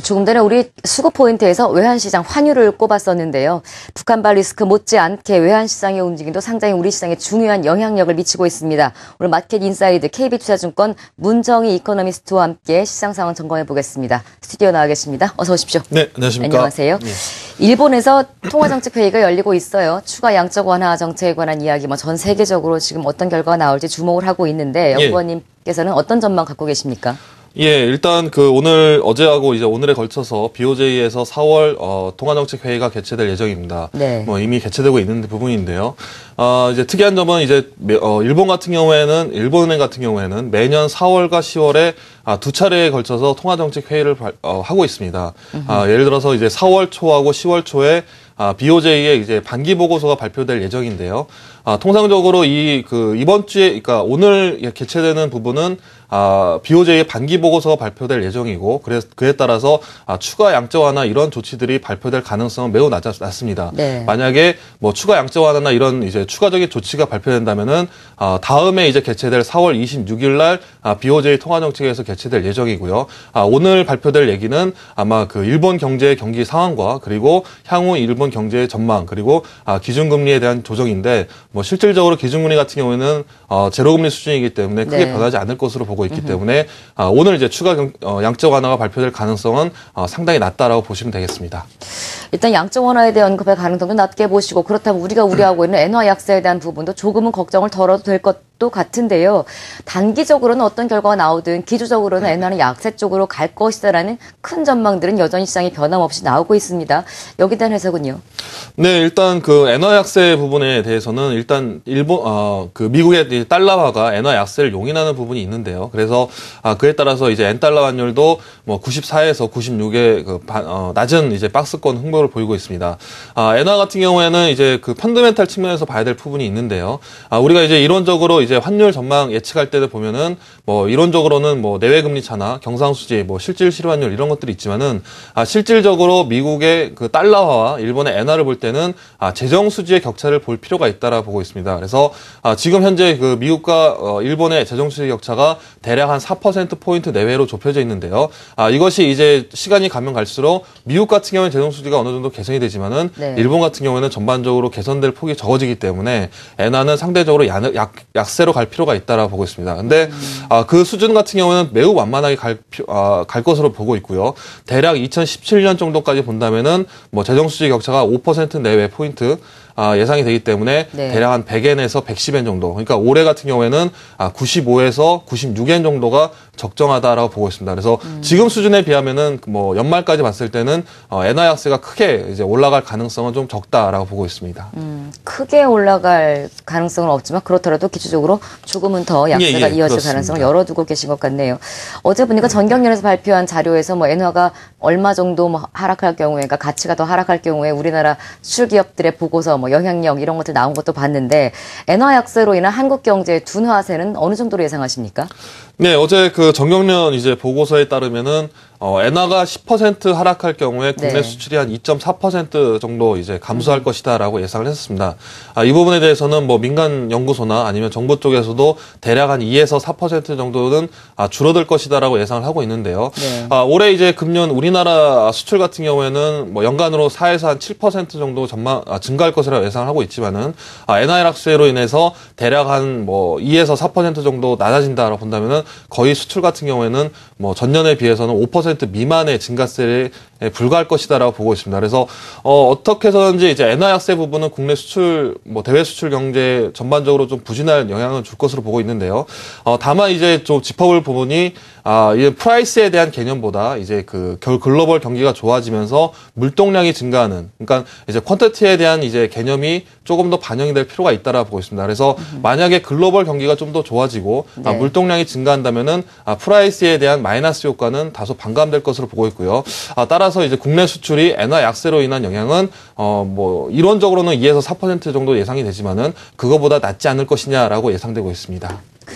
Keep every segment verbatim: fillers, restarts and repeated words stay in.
조금 전에 우리 수급 포인트에서 외환시장 환율을 꼽았었는데요. 북한발 리스크 못지않게 외환시장의 움직임도 상당히 우리 시장에 중요한 영향력을 미치고 있습니다. 오늘 마켓 인사이드 케이비투자증권 문정희 이코노미스트와 함께 시장 상황 점검해 보겠습니다. 스튜디오 나와 계십니다. 어서 오십시오. 네, 안녕하십니까. 안녕하세요. 네. 일본에서 통화정책회의가 열리고 있어요. 추가 양적 완화 정책에 관한 이야기, 뭐 전 세계적으로 지금 어떤 결과가 나올지 주목을 하고 있는데 연구원님께서는 어떤 전망 갖고 계십니까? 예, 일단 그 오늘 어제하고 이제 오늘에 걸쳐서 비오제이에서 사월 어, 통화정책 회의가 개최될 예정입니다. 네. 뭐 이미 개최되고 있는 부분인데요. 어, 이제 특이한 점은 이제 어, 일본 같은 경우에는 일본은행 같은 경우에는 매년 사월과 시월에 아, 두 차례에 걸쳐서 통화정책 회의를 발, 어, 하고 있습니다. 아, 예를 들어서 이제 사월 초하고 시월 초에 아, 비오제이의 이제 반기 보고서가 발표될 예정인데요. 아, 통상적으로 이, 그, 이번 주에, 그러니까 오늘 개최되는 부분은 아, 비오제이의 반기 보고서가 발표될 예정이고, 그래서 그에 따라서 아, 추가 양적 완화 이런 조치들이 발표될 가능성은 매우 낮, 낮습니다. 네. 만약에 뭐 추가 양적 완화나 이런 이제 추가적인 조치가 발표된다면은 아, 다음에 이제 개최될 사월 이십육일 날 아, 비오제이 통화정책에서 개최될 예정이고요. 아, 오늘 발표될 얘기는 아마 그 일본 경제의 경기 상황과 그리고 향후 일본 경제의 전망 그리고 아, 기준금리에 대한 조정인데 뭐 실질적으로 기준금리 같은 경우에는 어, 제로금리 수준이기 때문에 크게 네. 변하지 않을 것으로 보고 있기 음흠. 때문에 아, 오늘 이제 추가 경, 어, 양적 완화가 발표될 가능성은 어, 상당히 낮다라고 보시면 되겠습니다. 일단 양적 완화에 대한 언급의 가능성도 낮게 보시고 그렇다면 우리가 우려하고 있는 엔화 약세에 대한 부분도 조금은 걱정을 덜어도 될 것도 같은데요. 단기적으로는 어떤 결과가 나오든 기조적으로는 엔화는 약세 쪽으로 갈 것이다라는 큰 전망들은 여전히 시장이 변함없이 나오고 있습니다. 여기에 대한 해석은요? 네, 일단 그 엔화 약세 부분에 대해서는 일단 일본 어 그 미국의 달러화가 엔화 약세를 용인하는 부분이 있는데요. 그래서 아 그에 따라서 이제 엔달러 환율도 뭐 구십사에서 구십육의 그 바, 어, 낮은 이제 박스권 흥보를 보이고 있습니다. 아 엔화 같은 경우에는 이제 그 펀더멘탈 측면에서 봐야 될 부분이 있는데요. 아 우리가 이제 이론적으로 이제 환율 전망 예측할 때를 보면은 뭐 이론적으로는 뭐 내외 금리 차나 경상수지 뭐 실질 실환율 이런 것들이 있지만은 아 실질적으로 미국의 그 달러화와 일본의 엔화를 볼 때는 아 재정 수지의 격차를 볼 필요가 있다라 보고 있습니다. 그래서 아 지금 현재 그 미국과 어 일본의 재정 수지 격차가 대략 한 사 퍼센트 포인트 내외로 좁혀져 있는데요. 아 이것이 이제 시간이 가면 갈수록 미국 같은 경우는 재정 수지가 어느 정도 개선이 되지만은 네. 일본 같은 경우에는 전반적으로 개선될 폭이 적어지기 때문에 엔화는 상대적으로 약, 약, 약세로 갈 필요가 있다라 보고 있습니다. 근데 음. 아 그 수준 같은 경우는 매우 완만하게 갈, 아, 갈 것으로 보고 있고요. 대략 이천십칠 년 정도까지 본다면은 뭐 재정 수지 격차가 오 퍼센트 내외 포인트 아, 예상이 되기 때문에 네. 대략 한 백 엔에서 백십 엔 정도. 그러니까 올해 같은 경우에는 아, 구십오에서 구십육 엔 정도가 적정하다라고 보고 있습니다. 그래서 음. 지금 수준에 비하면은 뭐 연말까지 봤을 때는 어, 엔화 약세가 크게 이제 올라갈 가능성은 좀 적다라고 보고 있습니다. 음, 크게 올라갈 가능성은 없지만 그렇더라도 기초적으로 조금은 더 약세가 예, 예, 이어질 그렇습니다. 가능성을 열어두고 계신 것 같네요. 어제 보니까 전경련에서 발표한 자료에서 뭐 엔화가 얼마 정도 뭐 하락할 경우에, 그러니까 가치가 더 하락할 경우에 우리나라 수출 기업들의 보고서 뭐 영향력 이런 것들 나온 것도 봤는데 엔화 약세로 인한 한국 경제의 둔화세는 어느 정도로 예상하십니까? 네, 어제 그 정경련 이제 보고서에 따르면은 어, 엔화가 십 퍼센트 하락할 경우에 국내 네. 수출이 한 이 점 사 퍼센트 정도 이제 감소할 음. 것이다라고 예상을 했습니다. 아, 이 부분에 대해서는 뭐 민간 연구소나 아니면 정부 쪽에서도 대략 한 이에서 사 퍼센트 정도는 아, 줄어들 것이다라고 예상을 하고 있는데요. 네. 아, 올해 이제 금년 우리나라 수출 같은 경우에는 뭐 연간으로 사에서 한 칠 퍼센트 정도 전망 아, 증가할 것이라고 예상을 하고 있지만은 아, 엔화 약세로 인해서 대략 한 뭐 이에서 사 퍼센트 정도 낮아진다라고 본다면은 거의 수출 같은 경우에는 뭐 전년에 비해서는 오 퍼센트 미만의 증가세에 불과할 것이다라고 보고 있습니다. 그래서 어, 어떻게 해서든지 이제 엔화 약세 부분은 국내 수출 뭐 대외 수출 경제에 전반적으로 좀 부진할 영향을 줄 것으로 보고 있는데요. 어, 다만 이제 좀 짚어볼 부분이 아, 이 프라이스에 대한 개념보다 이제 그 글로벌 경기가 좋아지면서 물동량이 증가하는, 그러니까 이제 퀀터티에 대한 이제 개념이 조금 더 반영이 될 필요가 있다라고 보고 있습니다. 그래서 음흠. 만약에 글로벌 경기가 좀 더 좋아지고 네. 아, 물동량이 증가한다면은 아, 프라이스에 대한 마이너스 효과는 다소 반감될 것으로 보고 있고요. 아, 따라서 이제 국내 수출이 엔화 약세로 인한 영향은 어, 뭐 이론적으로는 이에서 사 퍼센트 정도 예상이 되지만은 그거보다 낮지 않을 것이냐라고 예상되고 있습니다.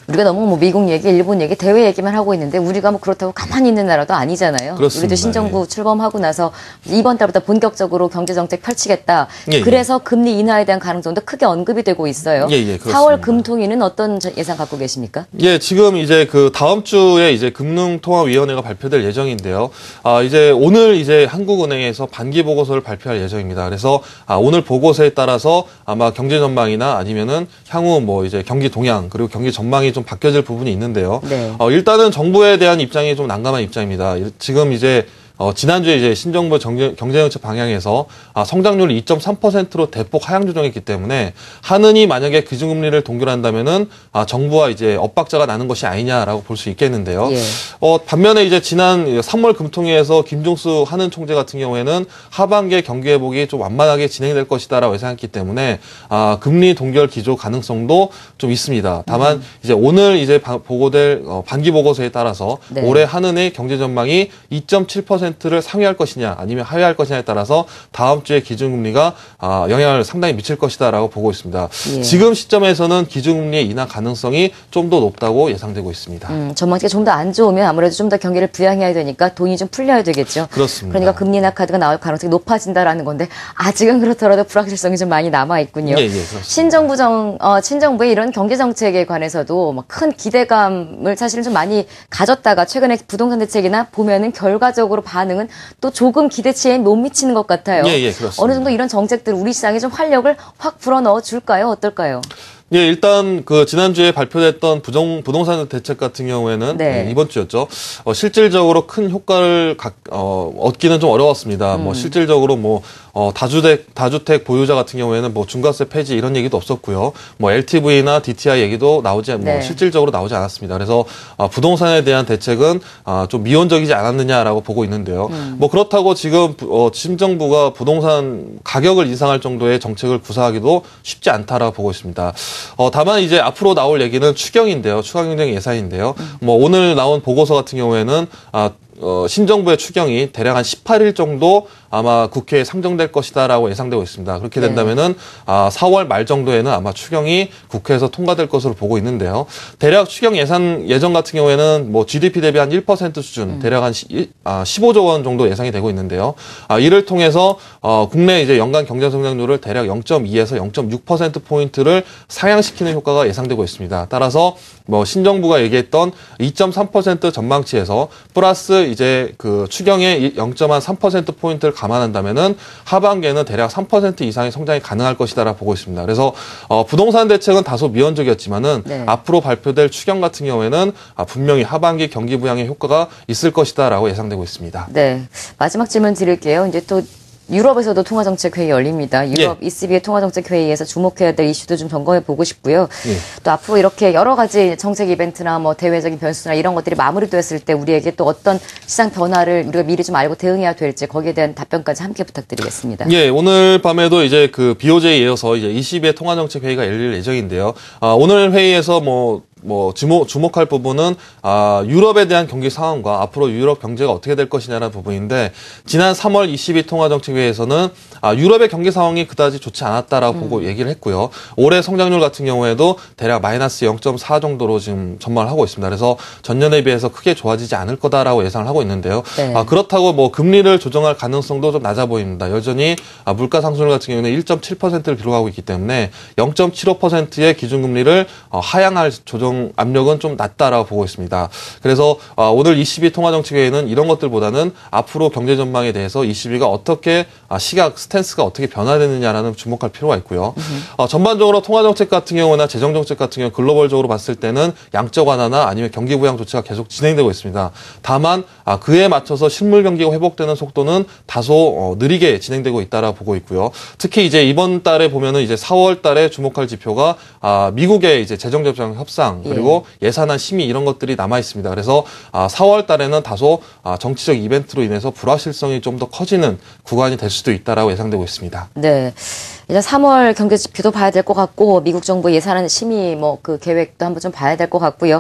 우리가 너무 뭐 미국 얘기, 일본 얘기, 대외 얘기만 하고 있는데 우리가 뭐 그렇다고 가만히 있는 나라도 아니잖아요. 그렇습니다. 우리도 신정부 예. 출범하고 나서 이번 달부터 본격적으로 경제정책 펼치겠다. 예, 예. 그래서 금리 인하에 대한 가능성도 크게 언급이 되고 있어요. 예, 예, 그렇습니다. 사월 금통위는 어떤 예상 갖고 계십니까? 예, 지금 이제 그 다음 주에 이제 금융통화위원회가 발표될 예정인데요. 아, 이제 오늘 이제 한국은행에서 반기 보고서를 발표할 예정입니다. 그래서 아, 오늘 보고서에 따라서 아마 경제 전망이나 아니면은 향후 뭐 이제 경기 동향 그리고 경기 전망이 좀 바뀌어질 부분이 있는데요. 네. 어, 일단은 정부에 대한 입장이 좀 난감한 입장입니다. 지금 이제 어, 지난주에 이제 신정부 경제, 경제정책 방향에서 아, 성장률을 이 점 삼 퍼센트로 대폭 하향 조정했기 때문에 하느니 만약에 기준금리를 동결한다면은 아, 정부와 이제 엇박자가 나는 것이 아니냐라고 볼 수 있겠는데요. 예. 어, 반면에 이제 지난 삼월 금통위에서 김종수 한은 총재 같은 경우에는 하반기에 경기 회복이 좀 완만하게 진행될 것이다라고 예상했기 때문에 아, 금리 동결 기조 가능성도 좀 있습니다. 다만 음. 이제 오늘 이제 바, 보고될 어, 반기 보고서에 따라서 네. 올해 한은의 경제 전망이 이 점 칠 퍼센트를 상회할 것이냐 아니면 하회할 것이냐에 따라서 다음 주에 기준금리가 아, 영향을 상당히 미칠 것이다라고 보고 있습니다. 예. 지금 시점에서는 기준금리의 인하 가능성이 좀 더 높다고 예상되고 있습니다. 음, 전망치가 좀 더 안 좋으면 아무래도 좀 더 경기를 부양해야 되니까 돈이 좀 풀려야 되겠죠. 그렇습니다. 그러니까 금리 인하 카드가 나올 가능성이 높아진다라는 건데 아직은 그렇더라도 불확실성이 좀 많이 남아 있군요. 예, 예, 그렇습니다. 신정부 정 어, 신정부의 이런 경제 정책에 관해서도 막 큰 기대감을 사실은 좀 많이 가졌다가 최근에 부동산 대책이나 보면은 결과적으로 반응은 또 조금 기대치에 못 미치는 것 같아요. 예, 예, 그렇습니다. 어느 정도 이런 정책들 우리 시장에 좀 활력을 확 불어넣어 줄까요? 어떨까요? 예, 일단 그 지난주에 발표됐던 부정, 부동산 대책 같은 경우에는 네. 예, 이번 주였죠. 어, 실질적으로 큰 효과를 각, 어, 얻기는 좀 어려웠습니다. 음. 뭐 실질적으로 뭐 어, 다주택 다주택 보유자 같은 경우에는 뭐 중과세 폐지 이런 얘기도 없었고요. 뭐 엘티브이나 디티아이 얘기도 나오지 네. 뭐 실질적으로 나오지 않았습니다. 그래서 어, 부동산에 대한 대책은 어, 좀 미온적이지 않았느냐라고 보고 있는데요. 음. 뭐 그렇다고 지금 어, 심정부가 부동산 가격을 인상할 정도의 정책을 구사하기도 쉽지 않다라고 보고 있습니다. 어, 다만 이제 앞으로 나올 얘기는 추경인데요. 추경경 예산인데요. 음. 뭐 오늘 나온 보고서 같은 경우에는 아, 어, 신정부의 추경이 대략 한 십팔 일 정도 아마 국회에 상정될 것이다라고 예상되고 있습니다. 그렇게 된다면은 네. 아, 사월 말 정도에는 아마 추경이 국회에서 통과될 것으로 보고 있는데요. 대략 추경 예산 예정 같은 경우에는 뭐 지디피 대비 한 일 퍼센트 수준, 음. 대략 한 십오조 원 정도 예상이 되고 있는데요. 아, 이를 통해서 어, 국내 이제 연간 경제 성장률을 대략 영 점 이에서 영 점 육 퍼센트 포인트를 상향시키는 효과가 예상되고 있습니다. 따라서 뭐 신정부가 얘기했던 이 점 삼 퍼센트 전망치에서 플러스 이제 그 추경의 영 점 삼 퍼센트 포인트를 감안한다면은 하반기에는 대략 삼 퍼센트 이상의 성장이 가능할 것이다라고 보고 있습니다. 그래서 어, 부동산 대책은 다소 미온적이었지만은 네. 앞으로 발표될 추경 같은 경우에는 아, 분명히 하반기 경기 부양의 효과가 있을 것이다라고 예상되고 있습니다. 네, 마지막 질문 드릴게요. 이제 또 유럽에서도 통화정책회의 열립니다. 유럽 예. 이씨비의 통화정책회의에서 주목해야 될 이슈도 좀 점검해 보고 싶고요. 예. 또 앞으로 이렇게 여러 가지 정책 이벤트나 뭐 대외적인 변수나 이런 것들이 마무리됐을 때 우리에게 또 어떤 시장 변화를 우리가 미리 좀 알고 대응해야 될지 거기에 대한 답변까지 함께 부탁드리겠습니다. 예, 오늘 밤에도 이제 그 비오제이에 이어서 이제 이씨비의 통화정책회의가 열릴 예정인데요. 아, 오늘 회의에서 뭐 뭐 주목 주목할 부분은 아 유럽에 대한 경기 상황과 앞으로 유럽 경제가 어떻게 될 것이냐라는 부분인데 지난 삼월 이씨비 통화정책회의에서는 아 유럽의 경기 상황이 그다지 좋지 않았다라고 음. 보고 얘기를 했고요. 올해 성장률 같은 경우에도 대략 마이너스 영 점 사 정도로 지금 전망을 하고 있습니다. 그래서 전년에 비해서 크게 좋아지지 않을 거다라고 예상을 하고 있는데요. 네. 아 그렇다고 뭐 금리를 조정할 가능성도 좀 낮아 보입니다. 여전히 아 물가 상승률 같은 경우는 일 점 칠 퍼센트를 기록하고 있기 때문에 영 점 칠오 퍼센트의 기준금리를 어, 하향할 조정 압력은 좀 낮다라고 보고 있습니다. 그래서 어, 오늘 이씨비 통화정책회의는 이런 것들보다는 앞으로 경제 전망에 대해서 이씨비가 어떻게 아, 시각 스탠스가 어떻게 변화되느냐라는 주목할 필요가 있고요. 어, 전반적으로 통화정책 같은 경우나 재정정책 같은 경우 글로벌적으로 봤을 때는 양적 완화나 아니면 경기 부양 조치가 계속 진행되고 있습니다. 다만 아, 그에 맞춰서 실물 경기가 회복되는 속도는 다소 어, 느리게 진행되고 있다라고 보고 있고요. 특히 이제 이번 달에 보면은 이제 사월 달에 주목할 지표가 아, 미국의 이제 재정협상 협상 그리고 예. 예산안 심의 이런 것들이 남아 있습니다. 그래서 아, 사월 달에는 다소 아, 정치적 이벤트로 인해서 불확실성이 좀 더 커지는 구간이 될 수도 있다라고 예상되고 있습니다. 네. 이제 삼월 경제 지표도 봐야 될 것 같고 미국 정부 예산안 심의 뭐 그 계획도 한번 좀 봐야 될 것 같고요.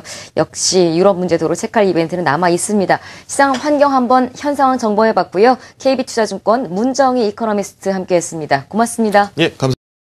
역시 유럽 문제도로 체크할 이벤트는 남아 있습니다. 시장 환경 한번 현 상황 정보해 봤고요. 케이비투자증권 문정희 이코노미스트 함께했습니다. 고맙습니다. 예, 감사합니다.